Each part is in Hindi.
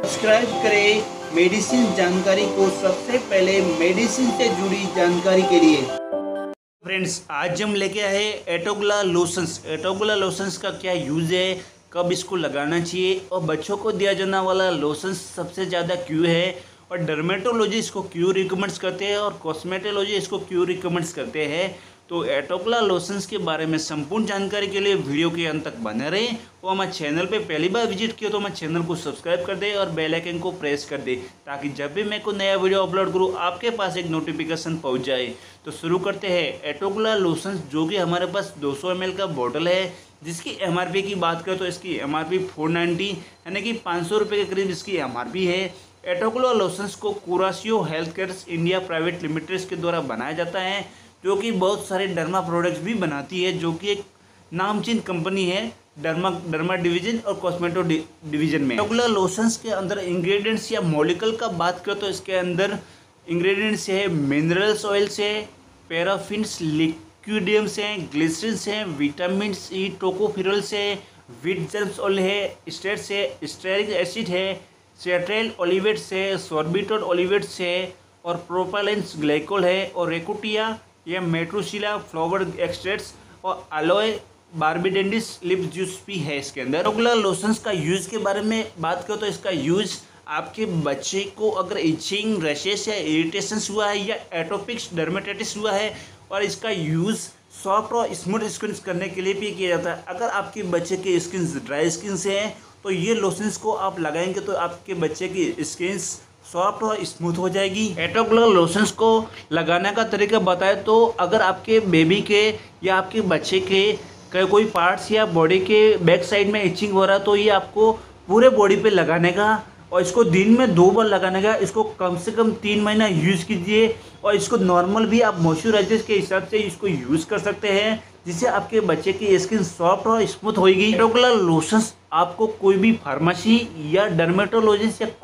सब्सक्राइब करें मेडिसिन जानकारी को सबसे पहले मेडिसिन से जुड़ी जानकारी के लिए। फ्रेंड्स, आज हम लेके आए एटोगुला लोशंस। एटोगुला लोशंस का क्या यूज़ है, कब इसको लगाना चाहिए और बच्चों को दिया जाने वाला लोशंस सबसे ज़्यादा क्यों है और डर्मेटोलॉजी इसको क्यों रिकमेंड्स करते हैं और कॉस्मेटोलॉजी इसको क्यों रिकमेंड्स करते हैं। तो एटोगुला लोशंस के बारे में संपूर्ण जानकारी के लिए वीडियो के अंत तक बने रहें और हमारे चैनल पे पहली बार विजिट किया तो हमारे चैनल को सब्सक्राइब कर दे और बेल आइकन को प्रेस कर दे ताकि जब भी मैं कोई नया वीडियो अपलोड करूँ आपके पास एक नोटिफिकेशन पहुंच जाए। तो शुरू करते हैं। एटोगुला लोशंस जो कि हमारे पास 200 ml का बॉटल है, जिसकी MRP की बात करें तो इसकी MRP 490 यानी कि 500 रुपये के करीब इसकी MRP है। एटोगुला लोशंस को Curatio health care India private limited के द्वारा बनाया जाता है, जो कि बहुत सारे डर्मा प्रोडक्ट्स भी बनाती है, जो कि एक नामचीन कंपनी है डर्मा डिवीजन और कॉस्मेटो डिवीजन में। एटोगुला लोशंस के अंदर इंग्रेडिएंट्स या मॉलिक्यूल का बात करें तो इसके अंदर इंग्रेडिएंट्स है मिनरल्स ऑयल्स है, पैराफिन्स लिक्विडियम्स हैं, ग्लिसरिन्स हैं, विटामिन ई टोकोफिरल्स है, व्हीट जर्म्स ऑयल है, स्टेट्स है, स्टेरिक एसिड है, सेट्रेल ओलिवेट्स है, सॉर्बिटोल ओलिवेट्स है और प्रोपाइलेंस ग्लाइकोल है और रेकुटिया या मेट्रोसिला फ्लावर एक्सट्रैक्ट्स और अलोए बार्बिडेंडिस लिप जूस भी है इसके अंदर। एटोगुला लोशंस का यूज़ के बारे में बात करो तो इसका यूज़ आपके बच्चे को अगर इचिंग, रैशेस या इरिटेशंस हुआ है या एटोपिक डर्मेटाइटिस हुआ है और इसका यूज़ सॉफ्ट और स्मूथ स्किन करने के लिए भी किया जाता है। अगर आपके बच्चे की स्किन ड्राई स्किन से है तो ये लोशंस को आप लगाएंगे तो आपके बच्चे की स्किन सॉफ्ट और स्मूथ हो जाएगी। एटोगुला लोशंस को लगाने का तरीका बताएं तो अगर आपके बेबी के या आपके बच्चे के कोई पार्ट्स या बॉडी के बैक साइड में इचिंग हो रहा है तो ये आपको पूरे बॉडी पे लगाने का और इसको दिन में 2 बार लगाने का। इसको कम से कम 3 महीना यूज़ कीजिए और इसको नॉर्मल भी आप मॉइस्चराइजर के हिसाब से इसको यूज़ कर सकते हैं, जिससे आपके बच्चे की स्किन सॉफ्ट और स्मूथ होगी। एटोगुला लोशंस आपको कोई भी फार्मेसी या डर्मेटोलॉजिस्ट या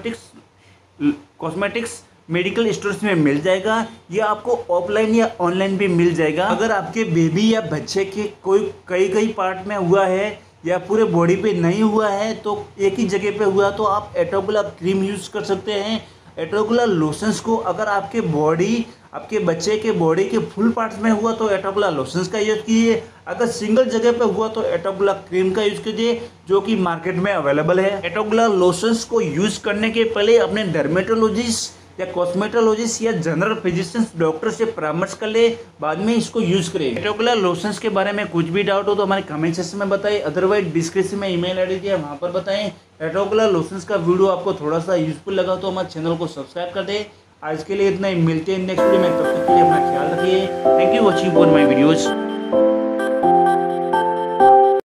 कॉस्मेटिक्स मेडिकल स्टोर्स में मिल जाएगा या आपको ऑफलाइन या ऑनलाइन भी मिल जाएगा। अगर आपके बेबी या बच्चे के कोई कई पार्ट में हुआ है या पूरे बॉडी पे नहीं हुआ है तो एक ही जगह पे हुआ तो आप एटोगुला क्रीम यूज़ कर सकते हैं। एटोगुला लोशंस को अगर आपके बच्चे के बॉडी के फुल पार्ट्स में हुआ तो एटोगुला लोशंस का यूज़ कीजिए। अगर सिंगल जगह पे हुआ तो एटोगुला क्रीम का यूज़ कीजिए, जो कि मार्केट में अवेलेबल है। एटोगुला लोशंस को यूज़ करने के पहले अपने डर्मेटोलॉजिस्ट या कॉस्मेटोलॉजिस्ट या जनरल फिजिशियंस डॉक्टर से परामर्श कर ले, बाद में इसको यूज़ करें। एटोगुला लोशंस के बारे में कुछ भी डाउट हो तो हमारे कमेंट सेक्शन में बताएं, अदरवाइज डिस्क्रिप्शन में ईमेल आईडी दिया वहाँ पर बताएं। एटोगुला लोशंस का वीडियो आपको थोड़ा सा यूजफुल लगा तो हमारे चैनल को सब्सक्राइब कर दें। आज के लिए इतना ही, मिलते हैं नेक्स्ट वीडियो में, तब तक के लिए अपना ख्याल रखिए। Thank you watching for my videos.